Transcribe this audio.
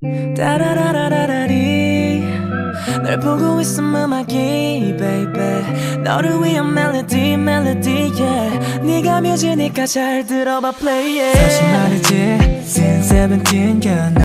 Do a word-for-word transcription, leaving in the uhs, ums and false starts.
따라라라라리 널 보고 있음 음악이 baby 너를 위한 멜로디 멜로디 yeah 네가 뮤지니까 잘 들어봐 play it 사실 말이지 since seventeen girl